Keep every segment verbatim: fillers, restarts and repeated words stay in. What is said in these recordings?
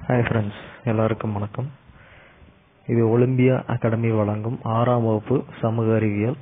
Hi friends, எல்லாருக்கும் வணக்கம். இது ஒலிம்பியா அகாடமி வழங்கும் ஆறாம் வகுப்பு சமூக அறிவியல்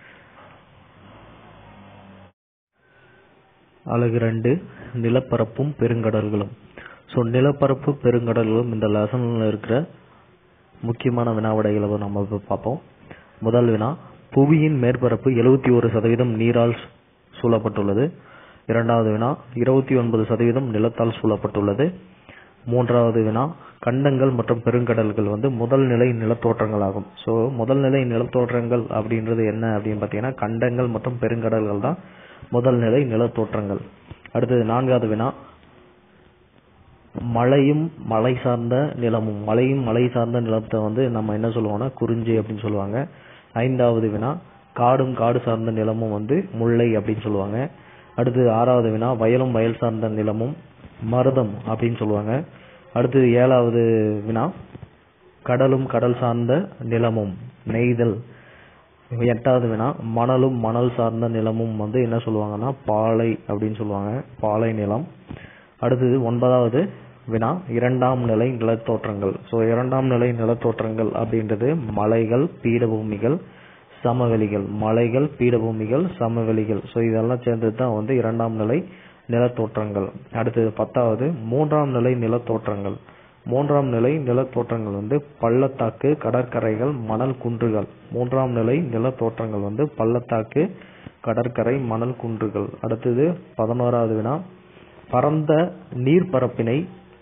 அலகு ரெண்டு, நிலப்பரப்பும் பெருங்கடல்களும். ஸோ நிலப்பரப்பு பெருங்கடல்களும் இந்த லெசனில் இருக்கிற முக்கியமான வினாவிடைகளை நம்ம இப்போ பார்ப்போம். முதல் வினா, புவியின் மேற்பரப்பு எழுபத்தி ஒரு சதவீதம் நீரால் சூழப்பட்டுள்ளது. இரண்டாவது வினா, இருபத்தி ஒன்பது சதவீதம் நிலத்தால் சூழப்பட்டுள்ளது. மூன்றாவது வினா, கண்டங்கள் மற்றும் பெருங்கடல்கள் வந்து முதல் நிலை நிலத்தோற்றங்கள் ஆகும். ஸோ முதல் நிலை நிலத்தோற்றங்கள் அப்படின்றது என்ன அப்படின்னு பார்த்தீங்கன்னா, கண்டங்கள் மற்றும் பெருங்கடல்கள் தான் முதல் நிலை நிலத்தோற்றங்கள். அடுத்தது நான்காவது வினா, மழையும் மலை சார்ந்த நிலமும். மலையும் மலை சார்ந்த நிலத்தை வந்து நம்ம என்ன சொல்லுவோம்னா குறிஞ்சி அப்படின்னு சொல்லுவாங்க. ஐந்தாவது வினா, காடும் காடு சார்ந்த நிலமும் வந்து முல்லை அப்படின்னு சொல்லுவாங்க. அடுத்தது ஆறாவது வினா, வயலும் வயல் சார்ந்த நிலமும் மருதம் அப்படின்னு சொல்லுவாங்க. அடுத்தது ஏழாவது வினா, கடலும் கடல் சார்ந்த நிலமும் நெய்தல். எட்டாவது வினா, மணலும் மணல் சார்ந்த நிலமும் வந்து என்ன சொல்லுவாங்கன்னா பாலை அப்படின்னு சொல்லுவாங்க, பாலை நிலம். அடுத்தது ஒன்பதாவது வினா, இரண்டாம் நிலை நிலத்தோற்றங்கள். ஸோ இரண்டாம் நிலை நிலத்தோற்றங்கள் அப்படின்றது மலைகள், பீடபூமிகள், சமவெளிகள். மலைகள், பீடபூமிகள், சமவெளிகள். ஸோ இதெல்லாம் சேர்ந்தது தான் வந்து இரண்டாம் நிலை நிலத்தோற்றங்கள். அடுத்தது பத்தாவது, மூன்றாம் நிலை நிலத்தோற்றங்கள். மூன்றாம் நிலை நிலத்தோற்றங்கள் வந்து பள்ளத்தாக்கு, கடற்கரைகள், மணல் குன்றுகள். மூன்றாம் நிலை நிலத்தோற்றங்கள் வந்து பள்ளத்தாக்கு, கடற்கரை, மணல் குன்றுகள். அடுத்தது பதினோராவது வினா, பரந்த நீர்ப்பரப்பினை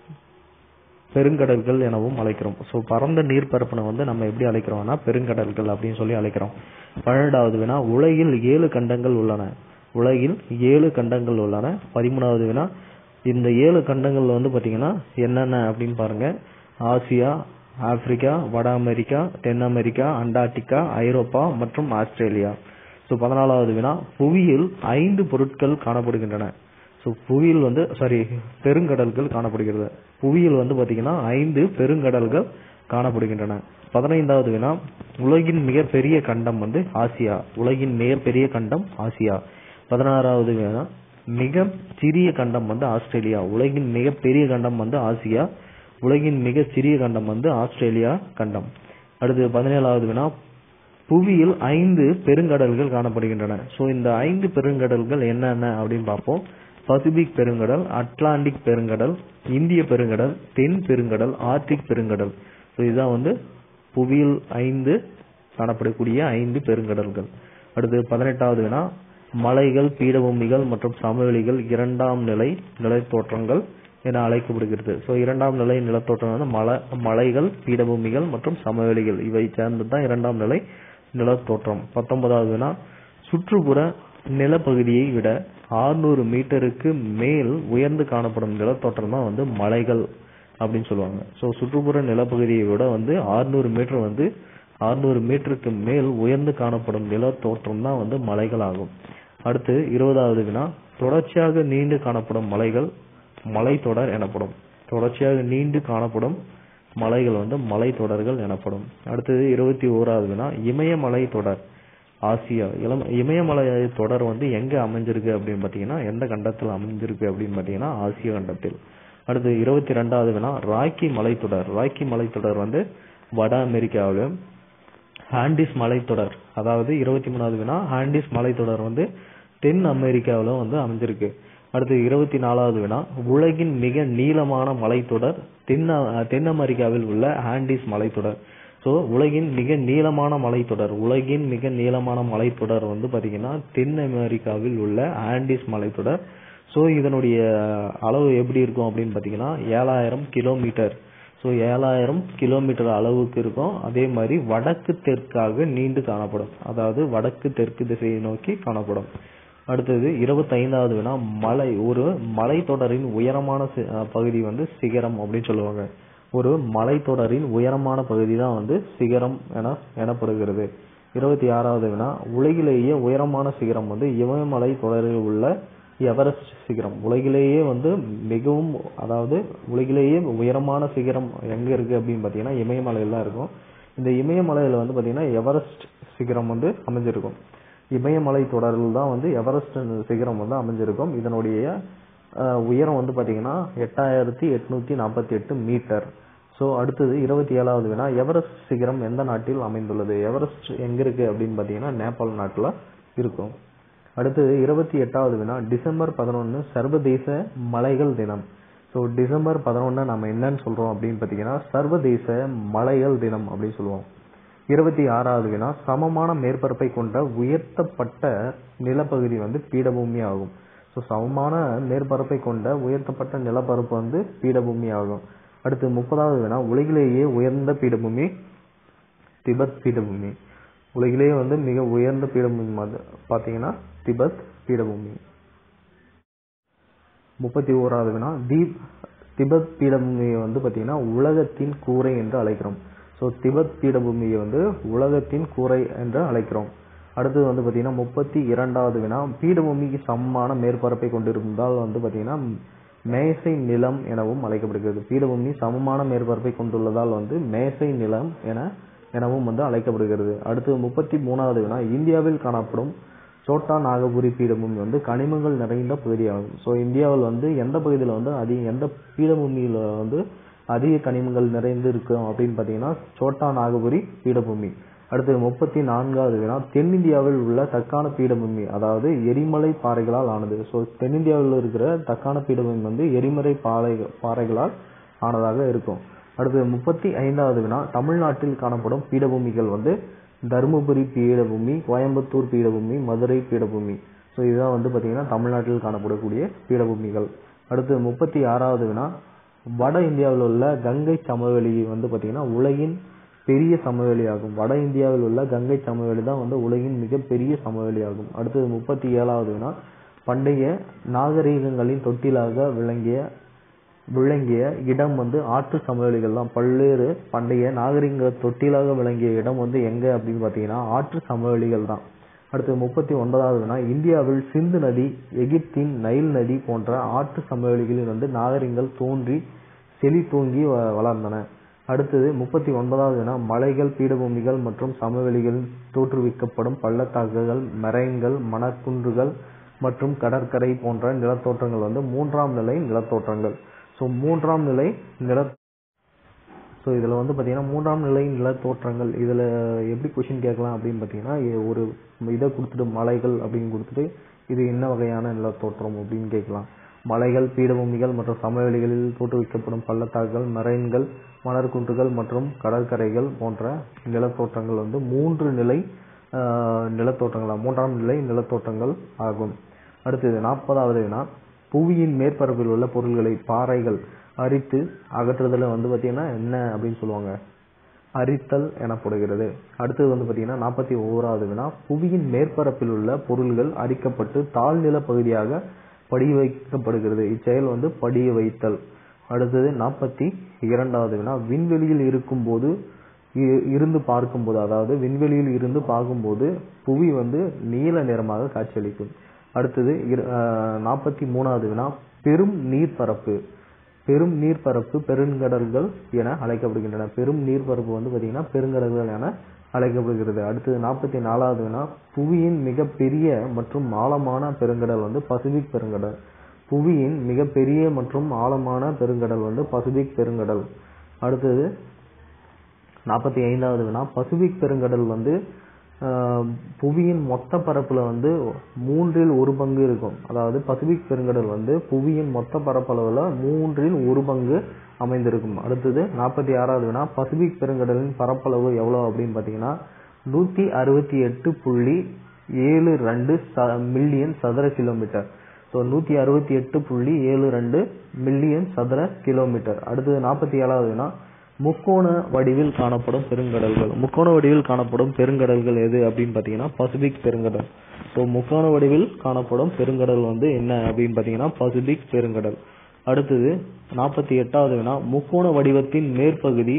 பெருங்கடல்கள் எனவும் அழைக்கிறோம். ஸோ பரந்த நீர்ப்பரப்பினை வந்து நம்ம எப்படி அழைக்கிறோம்னா பெருங்கடல்கள் அப்படின்னு சொல்லி அழைக்கிறோம். பன்னெண்டாவது வினா, உலகில் ஏழு கண்டங்கள் உள்ளன. உலகில் ஏழு கண்டங்கள் உள்ளன. பதிமூணாவது வினா, இந்த ஏழு கண்டங்கள் வந்து பார்த்தீங்கன்னா என்னென்ன அப்படின்னு பாருங்க. ஆசியா, ஆப்பிரிக்கா, வட அமெரிக்கா, தென் அமெரிக்கா, அண்டார்டிகா, ஐரோப்பா மற்றும் ஆஸ்திரேலியா. ஸோ பதினாலாவது வினா, புவியில் ஐந்து பொருட்கள் காணப்படுகின்றன. ஸோ புவியில் வந்து சாரி பெருங்கடல்கள் காணப்படுகிறது. புவியில் வந்து பார்த்தீங்கன்னா ஐந்து பெருங்கடல்கள் காணப்படுகின்றன. பதினைந்தாவது வினா, உலகின் மிகப்பெரிய கண்டம் வந்து ஆசியா. உலகின் மிகப்பெரிய கண்டம் ஆசியா. பதினாறாவது வினா, மிக சிறிய கண்டம் வந்து ஆஸ்திரேலியா. உலகின் மிகப்பெரிய கண்டம் வந்து ஆசியா. உலகின் மிக சிறிய கண்டம் வந்து ஆஸ்திரேலியா கண்டம். அடுத்து பதினேழாவது வினா, புவியில் ஐந்து பெருங்கடல்கள் காணப்படுகின்றன. ஸோ இந்த ஐந்து பெருங்கடல்கள் என்னென்ன அப்படின்னு பார்ப்போம். பசிபிக் பெருங்கடல், அட்லாண்டிக் பெருங்கடல், இந்திய பெருங்கடல், தென் பெருங்கடல், ஆர்டிக் பெருங்கடல். ஸோ இதுதான் வந்து புவியில் ஐந்து காணப்படக்கூடிய ஐந்து பெருங்கடல்கள். அடுத்து பதினெட்டாவது வினா, மலைகள், பீடபூமிகள் மற்றும் சமவெளிகள் இரண்டாம் நிலை நிலத்தோற்றங்கள் என அழைக்கப்படுகிறது. ஸோ இரண்டாம் நிலை நிலத்தோற்றம் வந்து மலை மலைகள், பீடபூமிகள் மற்றும் சமவெளிகள் இவை சேர்ந்தது தான் இரண்டாம் நிலை நிலத்தோற்றம். பத்தொன்பதாவது வினா, சுற்றுப்புற நிலப்பகுதியை விட ஆறுநூறு மீட்டருக்கு மேல் உயர்ந்து காணப்படும் நிலத்தோற்றம் தான் வந்து மலைகள் அப்படின்னு சொல்லுவாங்க. ஸோ சுற்றுப்புற நிலப்பகுதியை விட வந்து ஆறுநூறு மீட்டர் வந்து ஆறுநூறு மீட்டருக்கு மேல் உயர்ந்து காணப்படும் நிலத்தோற்றம் தான் வந்து மலைகள் ஆகும். அடுத்து இருபதாவது வினா, தொடர்ச்சியாக நீண்டு காணப்படும் மலைகள் மலைத்தொடர் எனப்படும். தொடர்ச்சியாக நீண்டு காணப்படும் மலைகள் வந்து மலைத்தொடர்கள் எனப்படும். அடுத்தது இருபத்தி ஓராவது வினா, இமயமலை தொடர் ஆசியா. இளம் இமயமலை தொடர் வந்து எங்க அமைஞ்சிருக்கு அப்படின்னு பார்த்தீங்கன்னா, எந்த கண்டத்தில் அமைஞ்சிருக்கு அப்படின்னு பார்த்தீங்கன்னா ஆசிய கண்டத்தில். அடுத்து இருபத்தி ரெண்டாவது வினா, ராக்கி மலைத்தொடர். ராக்கி மலைத்தொடர் வந்து வட அமெரிக்காவிலும், ஆண்டிஸ் மலைத்தொடர் அதாவது இருபத்தி மூணாவது வினா, ஆண்டிஸ் மலைத்தொடர் வந்து தென் அமெரிக்காவிலும் வந்து அமைஞ்சிருக்கு. அடுத்து இருபத்தி நாலாவது வினா, உலகின் மிக நீளமான மலைத்தொடர் தென் தென் அமெரிக்காவில் உள்ள ஆண்டிஸ் மலைத்தொடர். ஸோ உலகின் மிக நீளமான மலைத்தொடர் உலகின் மிக நீளமான மலைத்தொடர் வந்து பார்த்தீங்கன்னா தென் அமெரிக்காவில் உள்ள ஆண்டிஸ் மலைத்தொடர். ஸோ இதனுடைய அளவு எப்படி இருக்கும் அப்படின்னு பார்த்தீங்கன்னா ஏழாயிரம் கிலோமீட்டர். ஸோ ஏழாயிரம் கிலோமீட்டர் அளவுக்கு இருக்கும். அதே மாதிரி வடக்கு தெற்காக நீண்டு காணப்படும். அதாவது வடக்கு தெற்கு திசையை நோக்கி காணப்படும். அடுத்தது இருபத்தைந்தாவது வினா, மலை. ஒரு மலைத்தொடரின் உயரமான பகுதி வந்து சிகரம் அப்படின்னு சொல்லுவாங்க. ஒரு மலைத்தொடரின் உயரமான பகுதி தான் வந்து சிகரம் என எனப்படுகிறது. இருபத்தி ஆறாவது வினா, உலகிலேயே உயரமான சிகரம் வந்து இமயமலை தொடரில் உள்ள எவரெஸ்ட் சிகரம். உலகிலேயே வந்து மிகவும் அதாவது உலகிலேயே உயரமான சிகரம் எங்க இருக்கு அப்படின்னு பார்த்தீங்கன்னா இமயமலையில் தான் இருக்கும். இந்த இமயமலையில் வந்து பார்த்தீங்கன்னா எவரெஸ்ட் சிகரம் வந்து அமைஞ்சிருக்கும். இமயமலை தொடரில் தான் வந்து எவரெஸ்ட் சிகரம் வந்து அமைஞ்சிருக்கும். இதனுடைய உயரம் வந்து பாத்தீங்கன்னா எட்டாயிரத்தி எட்நூத்தி நாற்பத்தி எட்டு மீட்டர். ஸோ அடுத்தது இருபத்தி ஏழாவது வினா, எவரெஸ்ட் சிகரம் எந்த நாட்டில் அமைந்துள்ளது? எவரெஸ்ட் எங்க இருக்கு அப்படின்னு பாத்தீங்கன்னா நேபாள் நாட்டுல இருக்கும். அடுத்தது இருபத்தி எட்டாவது வினா, டிசம்பர் பதினொன்னு சர்வதேச மலைகள் தினம். ஸோ டிசம்பர் பதினொன்னு நம்ம என்னன்னு சொல்றோம் அப்படின்னு பாத்தீங்கன்னா சர்வதேச மலைகள் தினம் அப்படின்னு சொல்லுவோம். இருபத்தி ஆறாவது வினா, சமமான மேற்பரப்பை கொண்ட உயர்த்தப்பட்ட நிலப்பகுதி வந்து பீடபூமி ஆகும். ஸோ சமமான மேற்பரப்பை கொண்ட உயர்த்தப்பட்ட நிலப்பரப்பு வந்து பீடபூமி ஆகும். அடுத்து முப்பதாவது வினா, உலகிலேயே உயர்ந்த பீடபூமி திபெத் பீடபூமி. உலகிலேயே வந்து மிக உயர்ந்த பீடபூமி பாத்தீங்கன்னா திபெத் பீடபூமி. முப்பத்தி ஓராவது வினா, தீப் திபெத் பீடபூமியை வந்து பாத்தீங்கன்னா உலகத்தின் கூரை என்று அழைக்கிறோம். ஸோ திபெத் பீடபூமியை வந்து உலகத்தின் கூரை என்று அழைக்கிறோம். அடுத்தது வந்து பாத்தீங்கன்னா முப்பத்தி இரண்டாவது வினா, பீடபூமிக்கு சமமான மேற்பரப்பை கொண்டிருந்தால் வந்து பாத்தீங்கன்னா மேசை நிலம் எனவும் அழைக்கப்படுகிறது. பீடபூமி சமமான மேற்பரப்பை கொண்டுள்ளதால் வந்து மேசை நிலம் என எனவும் வந்து அழைக்கப்படுகிறது. அடுத்து முப்பத்தி மூணாவது வினா, இந்தியாவில் காணப்படும் சோட்டா நாகபுரி பீடபூமி வந்து கனிமங்கள் நிறைந்த பகுதியாகும். ஸோ இந்தியாவில் வந்து எந்த பகுதியில் வந்து அதிக எந்த பீடபூமியில வந்து அதிக கனிமங்கள் நிறைந்து இருக்கும் அப்படின்னு பாத்தீங்கன்னா சோட்டா நாகபுரி பீடபூமி. அடுத்து முப்பத்தி நான்காவது வினா, தென்னிந்தியாவில் உள்ள தக்கான பீடபூமி அதாவது எரிமலை பாறைகளால் ஆனது. ஸோ தென்னிந்தியாவில் இருக்கிற தக்கான பீடபூமி வந்து எரிமலை பாறை பாறைகளால் ஆனதாக இருக்கும். அடுத்து முப்பத்தி ஐந்தாவது வினா, தமிழ்நாட்டில் காணப்படும் பீடபூமிகள் வந்து தருமபுரி பீடபூமி, கோயம்புத்தூர் பீடபூமி, மதுரை பீடபூமி. ஸோ இதுதான் வந்து பாத்தீங்கன்னா தமிழ்நாட்டில் காணப்படக்கூடிய பீடபூமிகள். அடுத்து முப்பத்தி ஆறாவது வினா, வட இந்தியாவில் உள்ள கங்கை சமவெளி வந்து பாத்தீங்கன்னா உலகின் பெரிய சமவெளி ஆகும். வட இந்தியாவில் உள்ள கங்கை சமவெளி தான் வந்து உலகின் மிகப்பெரிய சமவெளி ஆகும். அடுத்தது முப்பத்தி ஏழாவது வினா, பண்டைய நாகரீகங்களின் தொட்டிலாக விளங்கிய விளங்கிய இடம் வந்து ஆற்று சமவெளிகள் தான். பல்வேறு பண்டைய நாகரீக தொட்டிலாக விளங்கிய இடம் வந்து எங்க அப்படின்னு பாத்தீங்கன்னா ஆற்று சமவெளிகள் தான். அடுத்து முப்பத்தி ஒன்பதாவது வினா, இந்தியாவில் சிந்து நதி, எகிப்தின் நைல் நதி போன்ற ஆற்று சமவெளிகளில் வந்து நாகரிகங்கள் தோன்றி செழி தூங்கி வளர்ந்தன. அடுத்தது முப்பத்தி ஒன்பதாவது வினா, மலைகள், பீடபூமிகள் மற்றும் சமவெளிகளில் தோற்றுவிக்கப்படும் பள்ளத்தாக்குகள், மரைன்கள், மணற்குன்றுகள் மற்றும் கடற்கரை போன்ற நிலத்தோற்றங்கள் வந்து மூன்றாம் நிலை நிலத்தோற்றங்கள். ஸோ மூன்றாம் நிலை நில ஸோ இதில் வந்து பார்த்தீங்கன்னா மூன்றாம் நிலை நிலத்தோற்றங்கள் இதில் எப்படி கொஷின் கேட்கலாம் அப்படின்னு பார்த்தீங்கன்னா ஒரு இதை கொடுத்துட்டு மலைகள் அப்படின்னு கொடுத்துட்டு இது என்ன வகையான நிலத்தோற்றம் அப்படின்னு கேட்கலாம். மலைகள், பீடபூமிகள் மற்றும் சமவெளிகளில் தோற்றுவிக்கப்படும் பள்ளத்தாக்குகள், மரைன்கள், மணற்குன்றுகள் மற்றும் கடற்கரைகள் போன்ற நிலத்தோற்றங்கள் வந்து மூன்று நிலை நிலத்தோற்றங்கள் மூன்றாம் நிலை நிலத்தோற்றங்கள் ஆகும். அடுத்தது நாற்பதாவது வினா, புவியின் மேற்பரப்பில் உள்ள பொருள்களை பாறைகள் அரித்து அகற்றுதல வந்து பாத்தீங்கன்னா என்ன அப்படின்னு சொல்லுவாங்க, அரித்தல் எனப்படுகிறது. அடுத்தது வந்து பாத்தீங்கன்னா நாற்பத்தி ஓராவது வினா, புவியின் மேற்பரப்பில் உள்ள பொருள்கள் அரிக்கப்பட்டு தாழ்நில பகுதியாக படிய வைக்கப்படுகிறது. இச்செயல் வந்து படிய வைத்தல். அடுத்தது நாற்பத்தி இரண்டாவது வினா, விண்வெளியில் இருக்கும் போது இருந்து பார்க்கும்போது அதாவது விண்வெளியில் இருந்து பார்க்கும்போது புவி வந்து நீல நிறமாக காட்சியளிக்கும். அடுத்தது நாற்பத்தி மூணாவது வினா, பெரும் நீர்பரப்பு பெரும் நீர்பரப்பு பெருங்கடல்கள் என அழைக்கப்படுகின்றன. பெரும் நீர்பரப்பு வந்து பாத்தீங்கன்னா பெருங்கடல்கள் என அழைக்கப்படுகிறது. அடுத்தது நாற்பத்தி நாலாவது வினா, புவியின் மிக பெரிய மற்றும் ஆழமான பெருங்கடல் வந்து பசிபிக் பெருங்கடல். புவியின் மிக பெரிய மற்றும் ஆழமான பெருங்கடல் வந்து பசிபிக் பெருங்கடல். அடுத்தது நாற்பத்தி ஐந்தாவது வினா, பசிபிக் பெருங்கடல் வந்து புவியின் மொத்த பரப்புல வந்து மூன்றில் ஒரு பங்கு இருக்கும். அதாவது பசிபிக் பெருங்கடல் வந்து புவியின் மொத்த பரப்பளவுல மூன்றில் ஒரு பங்கு அமைந்திருக்கும். அடுத்தது நாற்பத்தி ஆறாவது வினா, பசிபிக் பெருங்கடலின் பரப்பளவு எவ்வளவு அப்படின்னு பாத்தீங்கன்னா நூத்தி அறுபத்தி எட்டு புள்ளி ஏழு ரெண்டு மில்லியன் சதுர கிலோமீட்டர். ஸோ நூத்தி அறுபத்தி எட்டு புள்ளி ஏழு ரெண்டு மில்லியன் சதுர கிலோமீட்டர். அடுத்தது நாற்பத்தி ஏழாவது வினா, முக்கோண வடிவில் காணப்படும் பெருங்கடல்கள். முக்கோண வடிவில் காணப்படும் பெருங்கடல்கள் எது அப்படின்னு பாத்தீங்கன்னா பசிபிக் பெருங்கடல். ஸோ முக்கோண வடிவில் காணப்படும் பெருங்கடல் வந்து என்ன அப்படின்னு பாத்தீங்கன்னா பசிபிக் பெருங்கடல். அடுத்தது நாற்பத்தி எட்டாவது வினா, முக்கோண வடிவத்தின் மேற்பகுதி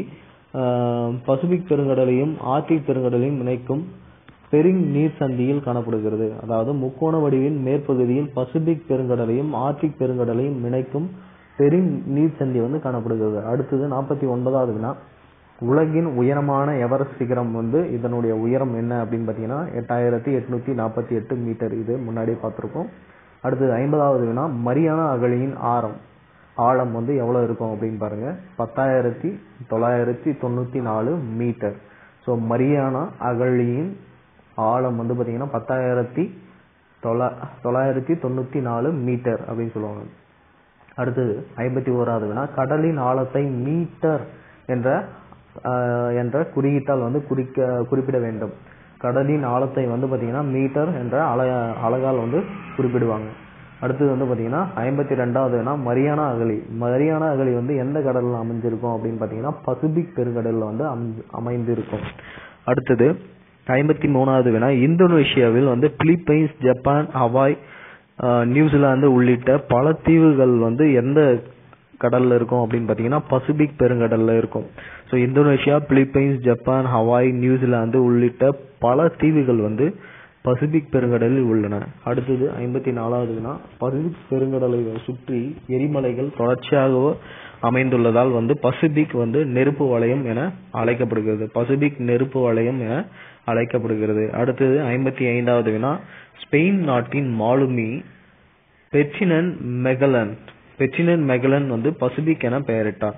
பசிபிக் பெருங்கடலையும் ஆர்டிக் பெருங்கடலையும் இணைக்கும் பெரிங் நீர் சந்தியில் காணப்படுகிறது. அதாவது முக்கோண வடிவின் மேற்பகுதியில் பசிபிக் பெருங்கடலையும் ஆர்டிக் பெருங்கடலையும் இணைக்கும் பெரிங் நீர் சந்தி வந்து காணப்படுகிறது. அடுத்தது நாற்பத்தி ஒன்பதாவது வினா, உலகின் உயரமான எவரெஸ்ட் சிகரம் வந்து இதனுடைய உயரம் என்ன அப்படின்னு பாத்தீங்கன்னா எட்டாயிரத்தி எட்நூத்தி நாற்பத்தி எட்டு மீட்டர். இது முன்னாடியே பார்த்திருக்கோம். அடுத்தது ஐம்பதாவது வினா மரியானா அகழியின் ஆரம் ஆழம் வந்து எவ்வளவு இருக்கும் அப்படின்னு பாருங்க, பத்தாயிரத்தி தொள்ளாயிரத்தி தொண்ணூத்தி நாலு மீட்டர். ஸோ மரியானா அகழியின் ஆழம் வந்து பாத்தீங்கன்னா பத்தாயிரத்தி தொள்ளா தொள்ளாயிரத்தி தொண்ணூத்தி நாலு மீட்டர் அப்படின்னு சொல்லுவாங்க. அடுத்தது ஐம்பத்தி ஓராவது வினா கடலின் ஆழத்தை மீட்டர் என்ற என்ற குறியீட்டால் வந்து குறிக்க குறிப்பிட வேண்டும். கடலின் ஆழத்தை வந்து பாத்தீங்கன்னா மீட்டர் என்ற அல அலகால் வந்து குறிப்பிடுவாங்க. அடுத்தது வந்து பாத்தீங்கன்னா ஐம்பத்தி ரெண்டாவது வினா மரியானா அகழி மரியானா அகழி வந்து எந்த கடல்ல அமைஞ்சிருக்கும் அப்படின்னு பாத்தீங்கன்னா பசிபிக் பெருங்கடல்ல வந்து அமைந்திருக்கும். அடுத்தது ஐம்பத்தி மூணாவது வினா இந்தோனேஷியாவில் வந்து பிலிப்பைன்ஸ், ஜப்பான், ஹவாய், நியூசிலாந்து உள்ளிட்ட பல தீவுகள் வந்து எந்த கடல்ல இருக்கும் அப்படின்னு பாத்தீங்கன்னா பசிபிக் பெருங்கடல்ல இருக்கும். So Indonesia, Philippines, Japan, Hawaii, New Zealand உள்ளிட்ட பல தீவுகள் வந்து பசிபிக் பெருங்கடலில் உள்ளன. அடுத்தது ஐம்பத்தி நாலாவது வினா பசிபிக் பெருங்கடலை சுற்றி எரிமலைகள் தொடர்ச்சியாக அமைந்துள்ளதால் வந்து பசிபிக் வந்து நெருப்பு வலயம் என அழைக்கப்படுகிறது. பசிபிக் நெருப்பு வலயம் என அழைக்கப்படுகிறது. அடுத்தது ஐம்பத்தி ஐந்தாவது வினா ஸ்பெயின் நாட்டின் மாலுமி பெர்டினன்ட் மெகல்லன் பெர்டினன்ட் மெகல்லன் வந்து பசிபிக் என பெயரிட்டார்.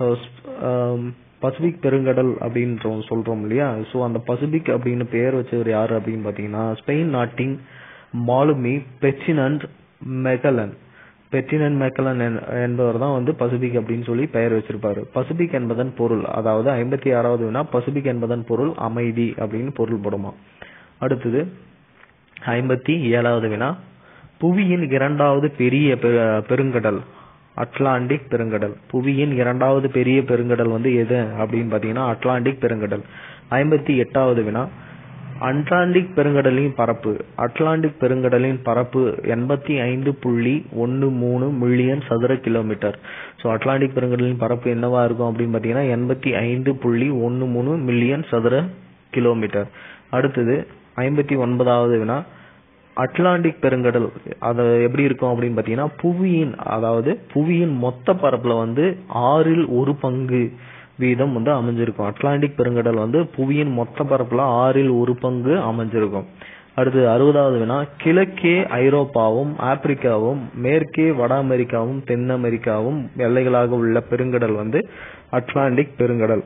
பசிபிக் பெருங்கடல் அப்படின்னு சொல்றோம் இல்லையா, ஸோ அந்த பசிபிக் அப்படின்னு பெயர் வச்சவர் யாரு அப்படின்னு பாத்தீங்கன்னா ஸ்பெயின் நாட்டின் மாலுமி பெர்டினன்ட் மெகல்லன் பெர்டினன்ட் மெகல்லன் என்பவர் தான் வந்து பசிபிக் அப்படின்னு சொல்லி பெயர் வச்சிருப்பாரு. பசிபிக் என்பதன் பொருள், அதாவது ஐம்பத்தி ஆறாவது வினா பசிபிக் என்பதன் பொருள் அமைதி அப்படின்னு பொருள் படுமா. அடுத்தது ஐம்பத்தி ஏழாவது வினா புவியின் இரண்டாவது பெரிய பெருங்கடல் அட்லாண்டிக் பெருங்கடல். புவியின் இரண்டாவது பெரிய பெருங்கடல் வந்து எது அப்படின்னு பாத்தீங்கன்னா அட்லாண்டிக் பெருங்கடல். ஐம்பத்தி எட்டாவது வினா அட்லாண்டிக் பெருங்கடலின் பரப்பு அட்லாண்டிக் பெருங்கடலின் பரப்பு எண்பத்தி ஐந்து புள்ளி ஒன்னு மூணு மில்லியன் சதுர கிலோமீட்டர். ஸோ அட்லாண்டிக் பெருங்கடலின் பரப்பு என்னவா இருக்கும் அப்படின்னு பாத்தீங்கன்னா எண்பத்தி ஐந்து புள்ளி ஒன்னு மூணு மில்லியன் சதுர கிலோமீட்டர். அடுத்தது ஐம்பத்தி ஒன்பதாவது வினா அட்லாண்டிக் பெருங்கடல் அது எப்படி இருக்கும் அப்படின்னு பாத்தீங்கன்னா புவியின் அதாவது புவியின் மொத்த பரப்புல வந்து ஆறில் ஒரு பங்கு வீதம் வந்து அமைஞ்சிருக்கும். அட்லாண்டிக் பெருங்கடல் வந்து புவியின் மொத்த பரப்புல ஆறில் ஒரு பங்கு அமைஞ்சிருக்கும். அடுத்து அறுபதாவது வினா கிழக்கே ஐரோப்பாவும் ஆப்பிரிக்காவும் மேற்கே வட அமெரிக்காவும் தென் அமெரிக்காவும் எல்லைகளாக உள்ள பெருங்கடல் வந்து அட்லாண்டிக் பெருங்கடல்.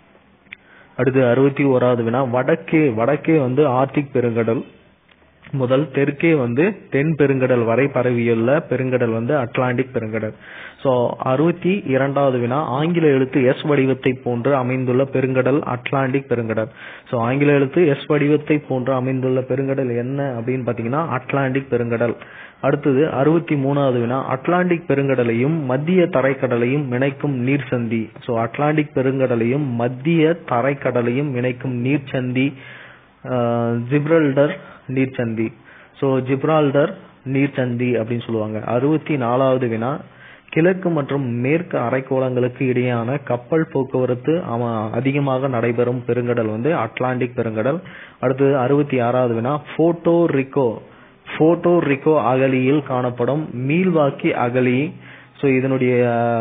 அடுத்து அறுபத்தி ஓராவது வினா வடக்கே வடக்கே வந்து ஆர்டிக் பெருங்கடல் முதல் தெற்கே வந்து தென் பெருங்கடல் வரை பரவியுள்ள பெருங்கடல் வந்து அட்லாண்டிக் பெருங்கடல். ஸோ அறுபத்தி இரண்டாவது வினா ஆங்கில எழுத்து எஸ் வடிவத்தை போன்று அமைந்துள்ள பெருங்கடல் அட்லாண்டிக் பெருங்கடல். ஸோ ஆங்கில எழுத்து எஸ் வடிவத்தை போன்று அமைந்துள்ள பெருங்கடல் என்ன அப்படின்னு பாத்தீங்கன்னா அட்லாண்டிக் பெருங்கடல். அடுத்தது அறுபத்தி மூணாவது வினா அட்லாண்டிக் பெருங்கடலையும் மத்திய தரைக்கடலையும் இணைக்கும் நீர்சந்தி. ஸோ அட்லாண்டிக் பெருங்கடலையும் மத்திய தரைக்கடலையும் இணைக்கும் நீர்ச்சந்தி ஜிப்ரல்டர் நீர்ச்சந்தி. ஸோ ஜிப்ரால்டர் நீர்ச்சந்தி அப்படின்னு சொல்லுவாங்க. அறுபத்தி நாலாவது வினா கிழக்கு மற்றும் மேற்கு அரைக்கோளங்களுக்கு இடையான கப்பல் போக்குவரத்து அதிகமாக நடைபெறும் பெருங்கடல் வந்து அட்லாண்டிக் பெருங்கடல். அடுத்தது அறுபத்தி ஆறாவது வினா போர்ட்டோ ரிக்கோ போர்ட்டோ ரிக்கோ அகழியில் காணப்படும் மீள்வாக்கி அகழி. ஸோ இதனுடைய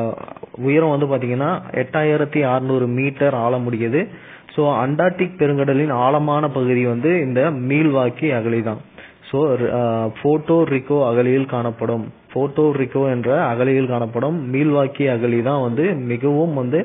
உயரம் வந்து பாத்தீங்கன்னா எட்டாயிரத்தி அறுநூறு மீட்டர் ஆழமுடையது. ஸோ அண்டார்டிக் பெருங்கடலின் ஆழமான பகுதி வந்து இந்த மீள்வாக்கி அகழி தான். ஸோ போர்ட்டோ ரிக்கோ அகழியில் காணப்படும் போர்ட்டோ ரிக்கோ என்ற அகழியில் காணப்படும் மீள்வாக்கி அகழி தான் வந்து மிகவும் வந்து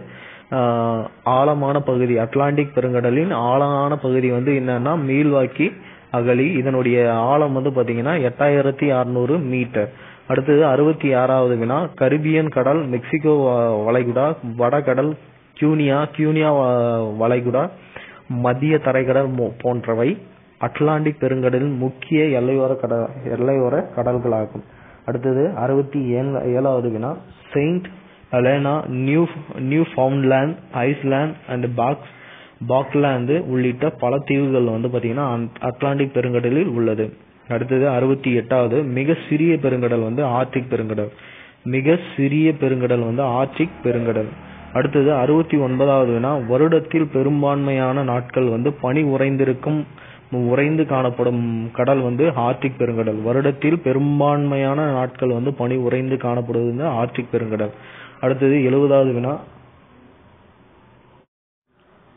ஆழமான பகுதி. அட்லாண்டிக் பெருங்கடலின் ஆழமான பகுதி வந்து என்னன்னா மீள்வாக்கி அகழி. இதனுடைய ஆழம் வந்து பாத்தீங்கன்னா எட்டாயிரத்தி அறுநூறு மீட்டர். அடுத்தது அறுபத்தி ஆறாவது வினா கரிபியன் கடல், மெக்சிகோ வளைகுடா, வடகடல், கியூனியா கியூனியா வளைகுடா, மத்திய தரைக்கடல் போன்றவை அட்லாண்டிக் பெருங்கடலின் முக்கிய எல்லையோர கடல் எல்லையோர கடல்களாகும். அடுத்தது அறுபத்தி ஏழாவது வினா Saint Helena, New Newfoundland, Iceland and பாக்ஸ் பாக்லாந்து உள்ளிட்ட பல தீவுகள் வந்து பாத்தீங்கன்னா அட்லாண்டிக் பெருங்கடலில் உள்ளது. அடுத்தது அறுபத்தி எட்டாவது மிக சிறிய பெருங்கடல் வந்து ஆர்டிக் பெருங்கடல். மிக சிறிய பெருங்கடல் வந்து ஆர்டிக் பெருங்கடல். அடுத்தது அறுபத்தி ஒன்பதாவது வினா வருடத்தில் பெரும்பான்மையான நாட்கள் வந்து பனி உறைந்திருக்கும் உறைந்து காணப்படும் கடல் வந்து ஆர்டிக் பெருங்கடல். வருடத்தில் பெரும்பான்மையான நாட்கள் வந்து பனி உறைந்து காணப்படுவது ஆர்டிக் பெருங்கடல். அடுத்தது எழுபதாவது வினா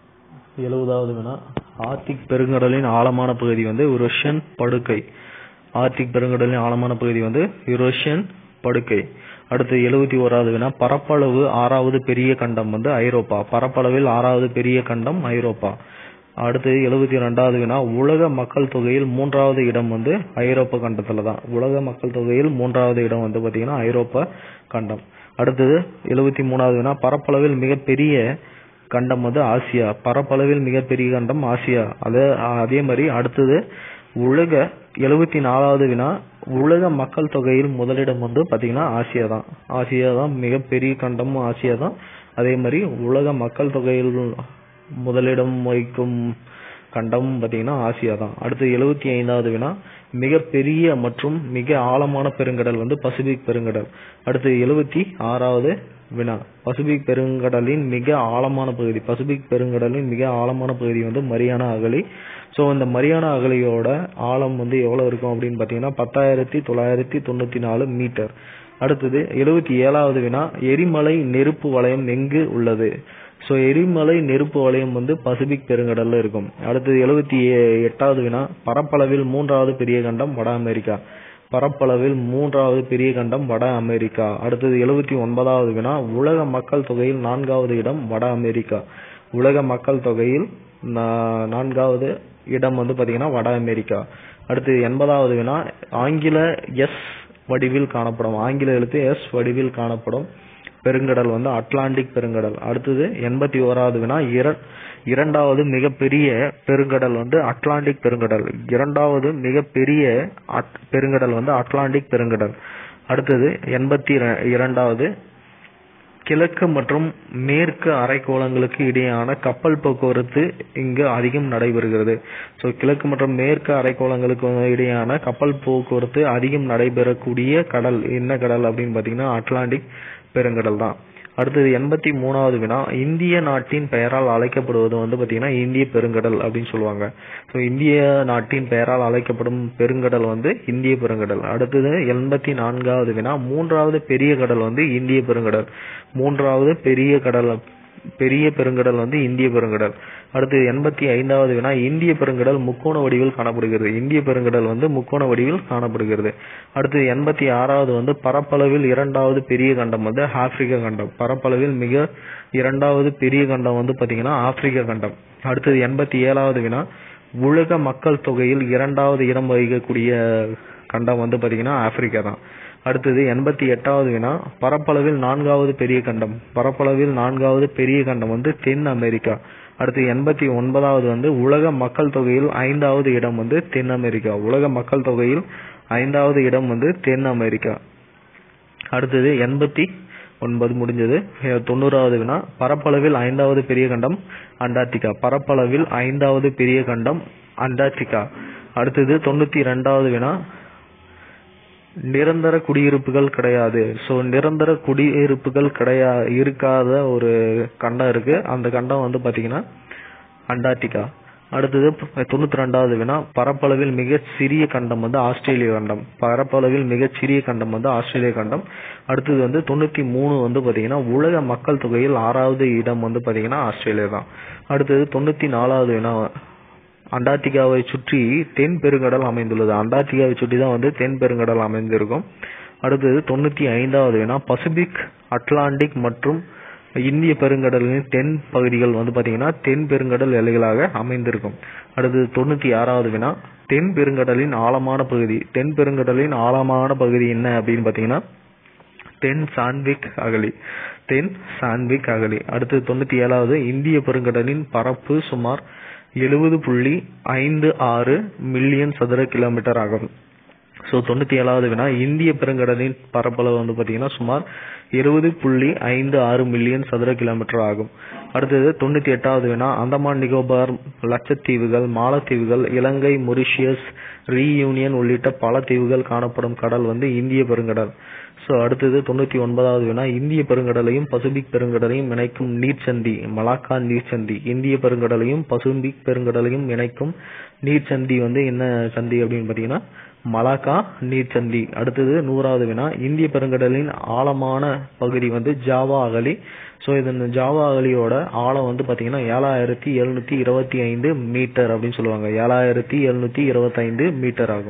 எழுபதாவது வினா ஆர்டிக் பெருங்கடலின் ஆழமான பகுதி வந்து ரஷ்யன் படுகை. ஆர்டிக் பெருங்கடலின் ஆழமான பகுதி வந்து யூரேஷியன் படுகை. அடுத்து எழுபத்தி ஓராவது வினா பரப்பளவு ஆறாவது பெரிய கண்டம் வந்து ஐரோப்பா. பரப்பளவில் ஆறாவது பெரிய கண்டம் ஐரோப்பா. அடுத்து எழுபத்தி இரண்டாவது வினா உலக மக்கள் தொகையில் மூன்றாவது இடம் வந்து ஐரோப்பா கண்டத்துல தான். உலக மக்கள் தொகையில் மூன்றாவது இடம் வந்து பாத்தீங்கன்னா ஐரோப்பா கண்டம். அடுத்தது எழுபத்தி மூணாவது வினா பரப்பளவில் மிகப்பெரிய கண்டம் வந்து ஆசியா. பரப்பளவில் மிகப்பெரிய கண்டம் ஆசியா. அதே அதே மாதிரி அடுத்தது உலக எழுபத்தி நாலாவது வினா உலக மக்கள் தொகையில் முதலிடம் வந்து பாத்தீங்கன்னா ஆசியா தான். ஆசியா தான் மிகப்பெரிய கண்டமும் ஆசியா தான். அதே மாதிரி உலக மக்கள் தொகையில் முதலிடம் வகிக்கும் கண்டம் பாத்தீங்கன்னா ஆசியா தான். அடுத்து எழுபத்தி ஐந்தாவது வினா மிகப்பெரிய மற்றும் மிக ஆழமான பெருங்கடல் வந்து பசிபிக் பெருங்கடல். அடுத்து எழுபத்தி ஆறாவது வினா பசிபிக் பெருங்கடலின் மிக ஆழமான பகுதி. பசிபிக் பெருங்கடலின் மிக ஆழமான பகுதி வந்து மரியானா அகழி. ஸோ இந்த மரியானா அகழியோட ஆழம் வந்து எவ்வளவு இருக்கும் அப்படின்னு பாத்தீங்கன்னா பத்தாயிரத்தி தொள்ளாயிரத்தி தொண்ணூத்தி நாலு மீட்டர். அடுத்தது எழுபத்தி ஏழாவது வினா எரிமலை நெருப்பு வலயம் எங்கு உள்ளது? ஸோ எரிமலை நெருப்பு வலயம் வந்து பசிபிக் பெருங்கடல்ல இருக்கும். அடுத்தது எழுபத்தி எட்டாவது வினா பரப்பளவில் மூன்றாவது பெரிய கண்டம் வட அமெரிக்கா. பரப்பளவில் மூன்றாவது பெரிய கண்டம் வட அமெரிக்கா. அடுத்தது எழுபத்தி ஒன்பதாவது வினா உலக மக்கள் தொகையில் நான்காவது இடம் வட அமெரிக்கா. உலக மக்கள் தொகையில் நான்காவது இடம் வந்து பாத்தீங்கன்னா வட அமெரிக்கா. அடுத்து எண்பதாவது வினா ஆங்கில எஸ் வடிவில் காணப்படும். ஆங்கில எழுத்து எஸ் வடிவில் காணப்படும் பெருங்கடல் வந்து அட்லாண்டிக் பெருங்கடல். அடுத்தது எண்பத்தி ஓராவது வினா இரண்டாவது மிகப்பெரிய பெருங்கடல் வந்து அட்லாண்டிக் பெருங்கடல். இரண்டாவது மிகப்பெரிய பெருங்கடல் வந்து அட்லாண்டிக் பெருங்கடல். அடுத்தது எண்பத்தி இரண்டாவது கிழக்கு மற்றும் மேற்கு அரைக்கோளங்களுக்கு இடையான கப்பல் போக்குவரத்து இங்கு அதிகம் நடைபெறுகிறது. ஸோ கிழக்கு மற்றும் மேற்கு அரைக்கோளங்களுக்கு இடையான கப்பல் போக்குவரத்து அதிகம் நடைபெறக்கூடிய கடல் என்ன கடல் அப்படின்னு பாத்தீங்கன்னா அட்லாண்டிக் பெருங்கடல் தான். அடுத்தது எண்பத்தி மூணாவது வினா இந்திய நாட்டின் பெயரால் அழைக்கப்படுவது வந்து பாத்தீங்கன்னா இந்திய பெருங்கடல் அப்படின்னு சொல்லுவாங்க. ஸோ இந்திய நாட்டின் பெயரால் அழைக்கப்படும் பெருங்கடல் வந்து இந்திய பெருங்கடல். அடுத்தது எண்பத்தி நான்காவது வினா மூன்றாவது பெரிய கடல் வந்து இந்திய பெருங்கடல். மூன்றாவது பெரிய கடல் பெரிய பெருங்கடல் வந்து இந்திய பெருங்கடல். அடுத்து எண்பத்தி ஐந்தாவது வினா இந்திய பெருங்கடல் முக்கோண வடிவில் காணப்படுகிறது. இந்திய பெருங்கடல் வந்து முக்கோண வடிவில் காணப்படுகிறது. அடுத்து எண்பத்தி ஆறாவது வந்து பரப்பளவில் இரண்டாவது பெரிய கண்டம் வந்து ஆப்பிரிக்க கண்டம். பரப்பளவில் மிக இரண்டாவது பெரிய கண்டம் வந்து பாத்தீங்கன்னா ஆப்பிரிக்க கண்டம். அடுத்தது எண்பத்தி ஏழாவது வினா உலக மக்கள் தொகையில் இரண்டாவது இடம் வகிக்கக்கூடிய கண்டம் வந்து பாத்தீங்கன்னா ஆப்பிரிக்கா தான். அடுத்தது எண்பத்தி எட்டாவது வினா பரப்பளவில் நான்காவது பெரிய கண்டம். பரப்பளவில் நான்காவது பெரிய கண்டம் வந்து தென் அமெரிக்கா. அடுத்து எண்பத்தி ஒன்பதாவது வந்து உலக மக்கள் தொகையில் ஐந்தாவது இடம் வந்து தென் அமெரிக்கா. உலக மக்கள் தொகையில் ஐந்தாவது இடம் வந்து தென் அமெரிக்கா. அடுத்தது எண்பத்தி ஒன்பது முடிஞ்சது. தொண்ணூறாவது வினா பரப்பளவில் ஐந்தாவது பெரிய கண்டம் அண்டார்டிகா. பரப்பளவில் ஐந்தாவது பெரிய கண்டம் அண்டார்டிகா. அடுத்தது தொண்ணூத்தி இரண்டாவது வினா நிரந்தர குடியிருப்புகள் கிடையாது. சோ நிரந்தர குடியிருப்புகள் கிடையா இருக்காத ஒரு கண்டம் இருக்கு. அந்த கண்டம் வந்து பாத்தீங்கன்னா அண்டார்டிகா. அடுத்தது தொண்ணூத்தி ரெண்டாவது வினா பரப்பளவில் மிக சிறிய கண்டம் வந்து ஆஸ்திரேலிய கண்டம். பரப்பளவில் மிக சிறிய கண்டம் வந்து ஆஸ்திரேலிய கண்டம். அடுத்தது வந்து தொண்ணூத்தி மூணு வந்து பாத்தீங்கன்னா உலக மக்கள் தொகையில் ஆறாவது இடம் வந்து பாத்தீங்கன்னா ஆஸ்திரேலியா தான். அடுத்தது தொண்ணூத்தி நாலாவது வினா அண்டார்டிகாவை சுற்றி தென் பெருங்கடல் அமைந்துள்ளது. அண்டார்டிகாவை சுற்றி தான் வந்து தென் பெருங்கடல் அமைந்திருக்கும். அடுத்தது தொண்ணூத்தி ஐந்தாவது வினா பசிபிக் அட்லாண்டிக் மற்றும் இந்திய பெருங்கடலின் தென் பகுதிகள் வந்து பாத்தீங்கன்னா தென் பெருங்கடல் எல்லைகளாக அமைந்திருக்கும். அடுத்தது தொண்ணூத்தி ஆறாவது வினா தென் பெருங்கடலின் ஆழமான பகுதி. தென் பெருங்கடலின் ஆழமான பகுதி என்ன அப்படின்னு பாத்தீங்கன்னா தென் சாண்ட்விக் அகழி. தென் சாண்ட்விக் அகழி. அடுத்தது தொண்ணூத்தி ஏழாவது இந்திய பெருங்கடலின் பரப்பு சுமார் எழுபது புள்ளி ஐந்து ஆறு மில்லியன் சதுர கிலோமீட்டர் ஆகும். சோ தொண்ணூத்தி ஏழாவது வினா இந்திய பெருங்கடலின் பரப்பளவு வந்து பாத்தீங்கன்னா சுமார் இருபது புள்ளி ஐந்து ஆறு மில்லியன் சதுர கிலோமீட்டர் ஆகும். அடுத்தது தொண்ணூத்தி எட்டாவது வினா அந்தமான் நிக்கோபார் லட்சத்தீவுகள் மாலத்தீவுகள் இலங்கை மொரிஷியஸ் ரீயூனியன் உள்ளிட்ட பல தீவுகள் காணப்படும் கடல் வந்து இந்திய பெருங்கடல். சோ அடுத்தது தொண்ணூத்தி ஒன்பதாவது வினா இந்திய பெருங்கடலையும் பசிபிக் பெருங்கடலையும் இணைக்கும் நீர்ச்சந்தி மலாக்கா நீர்ச்சந்தி. இந்திய பெருங்கடலையும் பசிபிக் பெருங்கடலையும் இணைக்கும் நீர்ச்சந்தி வந்து என்ன சந்தி அப்படின்னு பாத்தீங்கன்னா மலாக்கா நீர்ச்சந்தி. அடுத்தது நூறாவது வினா இந்திய பெருங்கடலின் ஆழமான பகுதி வந்து ஜாவா அகழி. சோ இந்த ஜாவா அகழியோட ஆழம் வந்து பாத்தீங்கன்னா ஏழாயிரத்தி எழுநூத்தி இருபத்தி ஐந்து மீட்டர் அப்படின்னு சொல்லுவாங்க. ஏழாயிரத்தி எழுநூத்தி இருபத்தி ஐந்து மீட்டர் ஆகும்.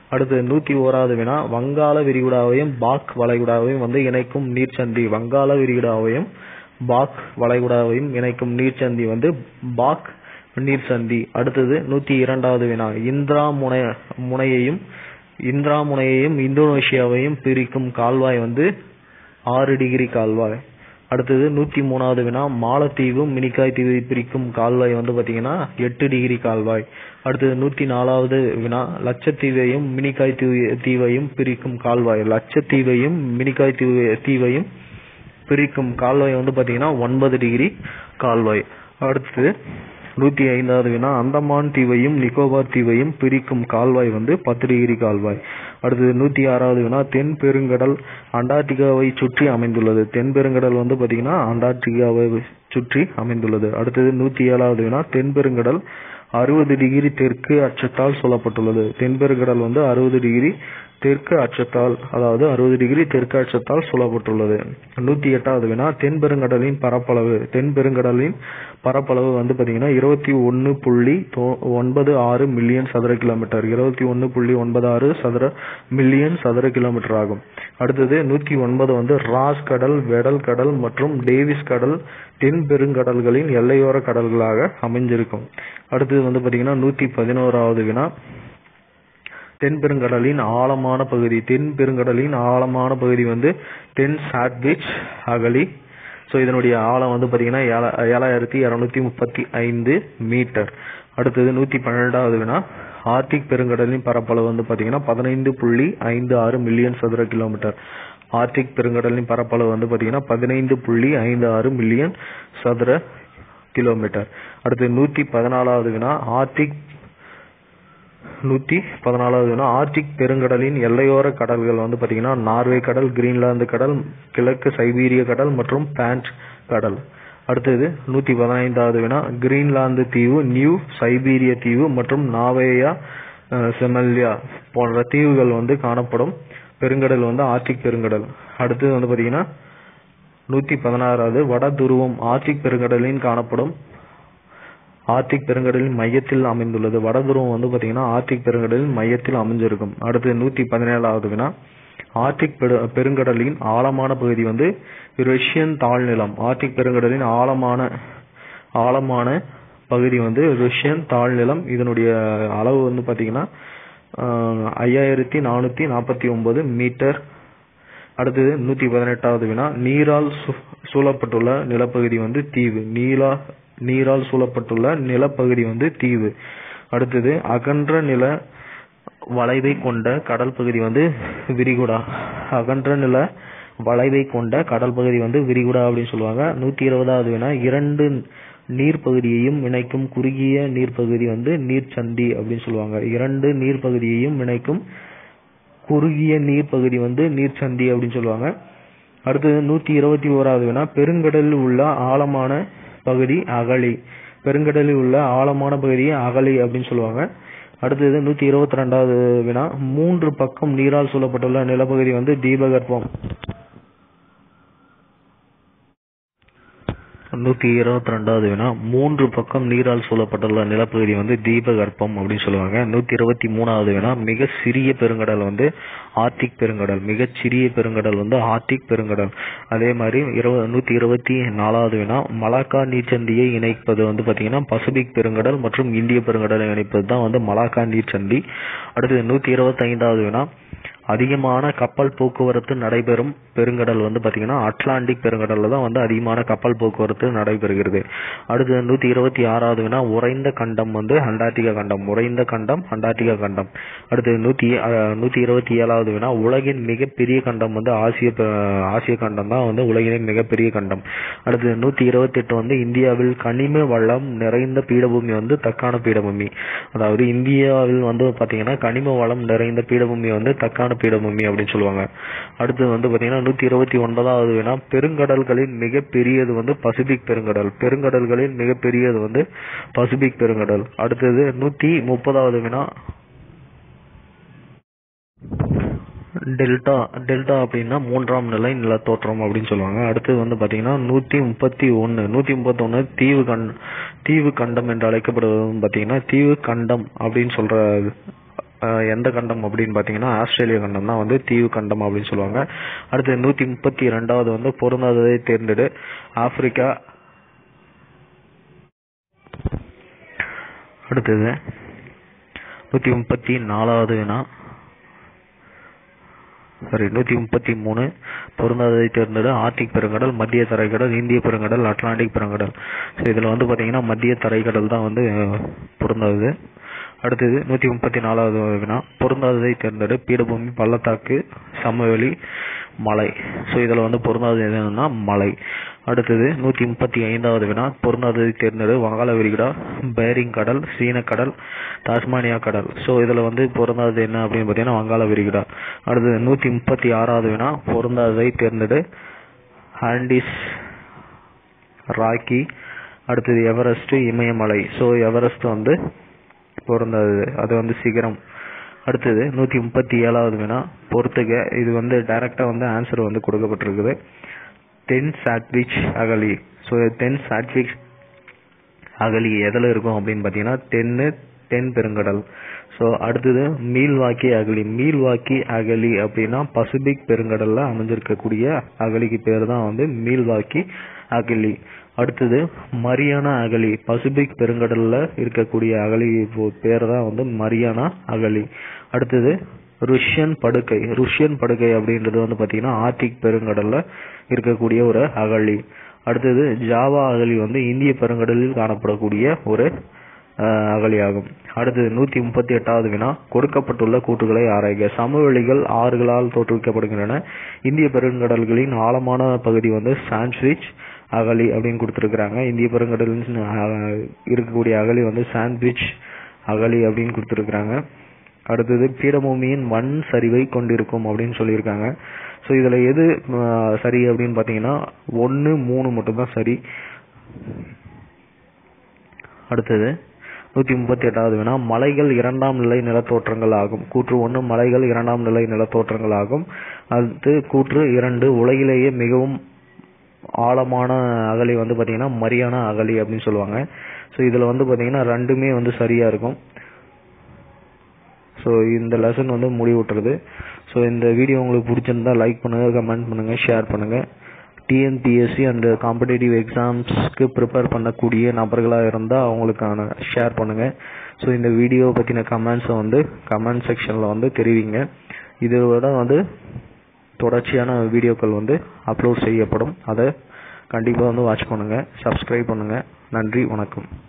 அடுத்து நூத்தி ஓராவது வினா வங்காள விரிகுடாவையும் பாக் வளைகுடாவையும் வந்து இணைக்கும் நீர்ச்சந்தி. வங்காள விரிகுடாவையும் பாக் வளைகுடாவையும் இணைக்கும் நீர்ச்சந்தி வந்து பாக் நீர்ச்சந்தி. அடுத்தது நூத்தி இரண்டாவது வினா இந்திரா முனை முனையையும் இந்திரா முனையையும் இந்தோனேஷியாவையும் பிரிக்கும் கால்வாய் வந்து ஆறு டிகிரி கால்வாய். அடுத்தது நூத்தி மூணாவது வினா மாலத்தீவு மினிக்காய் தீவை பிரிக்கும் கால்வாய் வந்து பாத்தீங்கன்னா எட்டு டிகிரி கால்வாய். அடுத்தது நூத்தி நாலாவது வினா லட்சத்தீவையும் மினிக்காய் தீவையும் பிரிக்கும் கால்வாய். லட்சத்தீவையும் மினிக்காய் தீவையும் பிரிக்கும் கால்வாய் வந்து பாத்தீங்கன்னா ஒன்பது டிகிரி கால்வாய். அடுத்தது நூத்தி ஐந்தாவது வினா அந்தமான் தீவையும் நிக்கோபார் தீவையும் பிரிக்கும் கால்வாய் வந்து பத்து டிகிரி கால்வாய். அடுத்தது நூத்தி ஆறாவது வினா தென் பெருங்கடல் அண்டார்டிகாவை சுற்றி அமைந்துள்ளது. தென் பெருங்கடல் வந்து பாத்தீங்கன்னா அண்டார்டிகாவை சுற்றி அமைந்துள்ளது. அடுத்தது நூத்தி ஏழாவது வினா தென் பெருங்கடல் அறுபது டிகிரி தெற்கு அச்சத்தால் சூழப்பட்டுள்ளது. தென்பெருங்கடல் வந்து அறுபது டிகிரி தெற்கு அச்சத்தால் அதாவது அறுபது டிகிரி தெற்கு அச்சத்தால் சூழப்பட்டுள்ளது. நூத்தி எட்டாவது வினா தென்பெருங்கடலின் பரப்பளவு. தென்பெருங்கடலின் பரப்பளவு வந்து பாத்தீங்கன்னா இருபத்தி ஒன்னு புள்ளி ஒன்பது ஆறு மில்லியன் சதுர கிலோமீட்டர். இருபத்தி ஒன்னு புள்ளி ஒன்பது ஆறு சதுர மில்லியன் சதுர கிலோமீட்டர் ஆகும். அடுத்தது நூத்தி ஒன்பது வந்து ராஸ் கடல், வெடல் கடல் மற்றும் டேவிஸ் கடல் தென் பெருங்கடல்களின் எல்லையோர கடல்களாக அமைஞ்சிருக்கும். அடுத்தது வந்து பாத்தீங்கன்னா நூத்தி பதினோராவது வினா தென்பெருங்கடலின் ஆழமான பகுதி. தென் பெருங்கடலின் ஆழமான பகுதி வந்து தென் சாட்விச் அகழி. ஸோ இதனுடைய ஆழம் வந்து பாத்தீங்கன்னா ஏழாயிரத்தி இருநூத்தி முப்பத்தி ஐந்து மீட்டர். அடுத்தது நூத்தி பன்னெண்டாவது வினா ஆர்டிக் பெருங்கடலின் பரப்பளவு வந்து பாத்தீங்கன்னா பதினைந்து புள்ளி ஐந்து ஆறு மில்லியன் சதுர கிலோமீட்டர். ஆர்டிக் பெருங்கடலின் பரப்பளவு வந்து பாத்தீங்கன்னா பதினைந்து புள்ளி ஐந்து ஆறு மில்லியன் சதுர கிலோமீட்டர். அடுத்து நூத்தி பதினாலாவது வினா ஆர்டிக் நூத்தி பதினாலாவது வினா ஆர்டிக் பெருங்கடலின் எல்லையோர கடல்கள் வந்து பாத்தீங்கன்னா நார்வே கடல், கிரீன்லாந்து கடல், கிழக்கு சைபீரிய கடல் மற்றும் பேண்ட் கடல். அடுத்தது நூத்தி பதினைந்தாவது வினா கிரீன்லாந்து தீவு, நியூ சைபீரிய தீவு மற்றும் நாவேயா செமல்யா போன்ற தீவுகள் வந்து காணப்படும் பெருங்கடல் வந்து ஆர்டிக் பெருங்கடல். அடுத்தது வந்து பாத்தீங்கன்னா நூத்தி பதினாறாவது வட துருவம் ஆர்டிக் பெருங்கடலின் காணப்படும் ஆர்டிக் பெருங்கடலின் மையத்தில் அமைந்துள்ளது. வடதுருவம் வந்து பாத்தீங்கன்னா ஆர்டிக் பெருங்கடலின் மையத்தில் அமைஞ்சிருக்கும். அடுத்து நூத்தி பதினேழாவது வினா ஆர்டிக் பெருங்கடலின் ஆழமான பகுதி வந்து ரஷ்யன் தாழ்நிலம். ஆர்டிக் பெருங்கடலின் ஆழமான ஆழமான பகுதி வந்து ரஷ்யன் தாழ்நிலம். இதனுடைய அளவு வந்து பாத்தீங்கன்னா ஐயாயிரத்தி நானூத்தி நாற்பத்தி ஒன்பது மீட்டர். அடுத்தது நூத்தி பதினெட்டாவது வினா நீரால் சூழப்பட்டுள்ள நிலப்பகுதி வந்து தீவு. நீரா நீரால் சூழப்பட்டுள்ள நிலப்பகுதி வந்து தீவு. அடுத்தது அகன்ற நில வளைவை கொண்ட கடல் பகுதி வந்து விரிகுடா. அகன்ற நில வளைவை கொண்ட கடல் பகுதி வந்து விரிகுடா அப்படின்னு சொல்லுவாங்க. நூத்தி இருபதாவது வினா இரண்டு நீர்ப்பகுதியையும் இணைக்கும் குறுகிய நீர்ப்பகுதி வந்து நீர்ச்சந்தி அப்படின்னு சொல்லுவாங்க. இரண்டு நீர்ப்பகுதியையும் இணைக்கும் குறுகிய நீர்ப்பகுதி வந்து நீர்ச்சந்தி அப்படின்னு சொல்லுவாங்க. அடுத்தது நூத்தி இருபத்தி ஓராவது வினா பெருங்கடலில் உள்ள ஆழமான பகுதி அகழி. பெருங்கடலில் உள்ள ஆழமான பகுதி அகழி அப்படின்னு சொல்லுவாங்க. அடுத்தது நூத்தி இருபத்தி ரெண்டாவது வினா மூன்று பக்கம் நீரால் சூழப்பட்டுள்ள நிலப்பகுதி வந்து தீபகற்பம். நூத்தி இருபத்தி ரெண்டாவது வினா மூன்று பக்கம் நீரால் சூழப்பட்டுள்ள நிலப்பகுதி வந்து தீபகற்பம் அப்படின்னு சொல்லுவாங்க. நூத்தி இருபத்தி மூணாவது வினா மிக சிறிய பெருங்கடல் வந்து ஆர்டிக் பெருங்கடல். மிகச் சிறிய பெருங்கடல் வந்து ஆர்டிக் பெருங்கடல். அதே மாதிரி நூத்தி இருபத்தி நாலாவது வினா மலாக்கா நீர்ச்சந்தியை இணைப்பது வந்து பாத்தீங்கன்னா பசிபிக் பெருங்கடல் மற்றும் இந்திய பெருங்கடலை இணைப்பது தான் வந்து மலாக்கா நீர்ச்சந்தி. அடுத்து நூத்தி இருபத்தி ஐந்தாவது வினா அதிகமான கப்பல் போக்குவரத்து நடைபெறும் பெருங்கடல் வந்து பாத்தீங்கன்னா அட்லாண்டிக் பெருங்கடல்ல தான் வந்து அதிகமான கப்பல் போக்குவரத்து நடைபெறுகிறது. அடுத்து நூத்தி இருபத்தி ஆறாவது வினா உறைந்த கண்டம் வந்து அண்டார்டிகா கண்டம். உறைந்த கண்டம் அண்டார்டிகா கண்டம். அடுத்து நூத்தி நூத்தி இருபத்தி ஏழாவது வினா உலகின் மிகப்பெரிய கண்டம் வந்து ஆசிய ஆசிய கண்டம் தான் வந்து உலகின் மிகப்பெரிய கண்டம். அடுத்து நூத்தி இருபத்தி எட்டு வந்து இந்தியாவில் கனிம வளம் நிறைந்த பீடபூமி வந்து தக்கான பீடபூமி. அதாவது இந்தியாவில் வந்து பாத்தீங்கன்னா கனிம வளம் நிறைந்த பீடபூமி வந்து தக்கான பீடபூமி அப்படின்னு சொல்லுவாங்க. அடுத்து வந்து பாத்தீங்கன்னா நூத்தி இருபத்தி ஒன்பதாவது வினா பெருங்கடல்களின் மிக பெரியது வந்து பசிபிக் பெருங்கடல். பெருங்கடல்களின் மிக பெரியது வந்து பசிபிக் பெருங்கடல். அடுத்தது நூத்தி முப்பதாவது வினா டெல்டா. டெல்டா அப்படின்னா மூன்றாம் நிலை நிலத்தோற்றம் அப்படின்னு சொல்லுவாங்க. அடுத்தது வந்து பாத்தீங்கன்னா நூத்தி முப்பத்தி ஒன்னு நூத்தி முப்பத்தி ஒன்னு தீவு கண்டம் தீவு கண்டம் என்று அழைக்கப்படுவது பாத்தீங்கன்னா தீவு கண்டம் அப்படின்னு சொல்ற எந்த கண்டம் அப்படின்னு பார்த்தீங்கன்னா ஆஸ்திரேலிய கண்டம் தான் வந்து தீவு கண்டம் அப்படின்னு சொல்லுவாங்க. அடுத்து நூற்றி முப்பத்தி ரெண்டாவது வந்து பொருந்தாததை தேர்ந்தெடு ஆப்பிரிக்கா. அடுத்தது நூற்றி முப்பத்தி நாலாவது வினா சாரி நூற்றி முப்பத்தி மூணு பொருந்தாததை தேர்ந்தெடு ஆர்டிக் பெருங்கடல், மத்திய தரைக்கடல், இந்திய பெருங்கடல், அட்லாண்டிக் பெருங்கடல். ஸோ இதில் வந்து பார்த்தீங்கன்னா மத்திய தரைக்கடல் தான் வந்து பொருந்தாதது. அடுத்தது நூற்றி முப்பத்தி நாலாவது வினா பொருந்தாததை தேர்ந்தெடு பீடபூமி, பள்ளத்தாக்கு, சமவெளி, மலை. ஸோ இதில் வந்து பொருந்தாதது எதுன்னா மலை. அடுத்தது நூற்றி முப்பத்தி ஐந்தாவது வினா பொருந்தாததை தேர்ந்தெடு வங்காள விரிகுடா, பேரிங் கடல், சீன கடல், டாஸ்மானியா கடல். ஸோ இதில் வந்து பொருந்தாதது என்ன அப்படின்னு பார்த்தீங்கன்னா வங்காள விரிகுடா. அடுத்தது நூற்றி முப்பத்தி ஆறாவது வினா பொருந்தாததை தேர்ந்தெடு ஆண்டிஸ், ராக்கி. அடுத்தது எவரெஸ்ட், இமயமலை. ஸோ எவரெஸ்ட் வந்து பொருந்தாதது, அது வந்து சிகரம். அடுத்தது நூற்றி முப்பத்தி ஏழாவது வினா பொறுத்துக. இது வந்து டைரக்டா வந்து ஆன்சர் வந்து கொடுக்கப்பட்டிருக்குது. தென் சாட்விச் அகலி. ஸோ தென் சாட்விச் அகலி எதில் இருக்கும் அப்படின்னு பார்த்தீங்கன்னா தென்னு தென் பெருங்கடல். ஸோ அடுத்தது மீல்வாக்கி அகலி. மீல்வாக்கி அகலி அப்படின்னா பசிபிக் பெருங்கடல்ல அமைஞ்சிருக்கக்கூடிய அகலிக்கு பேர் தான் வந்து மீல்வாக்கி அகலி. அடுத்தது மரியானா அகலி. பசிபிக் பெருங்கடல்ல இருக்கக்கூடிய அகலி பேர் தான் வந்து மரியானா அகலி. அடுத்தது ருஷ்யன் படுகை. ருஷ்யன் படுகை அப்படின்றது வந்து பார்த்தீங்கன்னா ஆர்டிக் பெருங்கடல்ல இருக்கக்கூடிய ஒரு அகழி. அடுத்தது ஜாவா அகழி வந்து இந்திய பெருங்கடலில் காணப்படக்கூடிய ஒரு அகழியாகும். அடுத்தது நூற்றி முப்பத்தி எட்டாவது வினா கொடுக்கப்பட்டுள்ள கூற்றுகளை ஆராய்க. சமவெளிகள் ஆறுகளால் தோற்றுவிக்கப்படுகின்றன. இந்திய பெருங்கடல்களின் ஆழமான பகுதி வந்து சாண்ட்விச் அகழி அப்படின்னு கொடுத்துருக்குறாங்க. இந்திய பெருங்கடலின் இருக்கக்கூடிய அகழி வந்து சாண்ட்விச் அகழி அப்படின்னு கொடுத்துருக்குறாங்க. அடுத்தது பீடபூமியின் மண் சரிவை கொண்டிருக்கும் அப்படின்னு சொல்லியிருக்காங்க. ஸோ இதில் எது சரி அப்படின்னு பார்த்தீங்கன்னா ஒன்று மூணு மட்டும்தான் சரி. அடுத்தது நூற்றி முப்பத்தி எட்டாவது வினா மலைகள் இரண்டாம் நிலை நிலத்தோற்றங்கள் ஆகும். கூற்று ஒன்று மலைகள் இரண்டாம் நிலை நிலத்தோற்றங்கள் ஆகும். அடுத்து கூற்று இரண்டு உலகிலேயே மிகவும் ஆழமான அகழி வந்து பார்த்தீங்கன்னா மரியானா அகழி அப்படின்னு சொல்லுவாங்க. ஸோ இதில் வந்து பார்த்தீங்கன்னா ரெண்டுமே வந்து சரியாக இருக்கும். ஸோ இந்த லெசன் வந்து முடிவுட்டுறது. ஸோ இந்த வீடியோ உங்களுக்கு பிடிச்சிருந்தா லைக் பண்ணுங்கள், கமெண்ட் பண்ணுங்கள், ஷேர் பண்ணுங்கள். டிஎன்பிஎஸ்சி அண்ட் காம்படேட்டிவ் எக்ஸாம்ஸ்க்கு ப்ரிப்பேர் பண்ணக்கூடிய நபர்களாக இருந்தால் அவங்களுக்கான ஷேர் பண்ணுங்கள். ஸோ இந்த வீடியோ பற்றின கமெண்ட்ஸை வந்து கமெண்ட் செக்ஷனில் வந்து தெரிவிங்க. இதோட வந்து தொடர்ச்சியான வீடியோக்கள் வந்து அப்லோட் செய்யப்படும். அதை கண்டிப்பாக வந்து வாட்ச் பண்ணுங்கள், சப்ஸ்கிரைப் பண்ணுங்கள். நன்றி, வணக்கம்.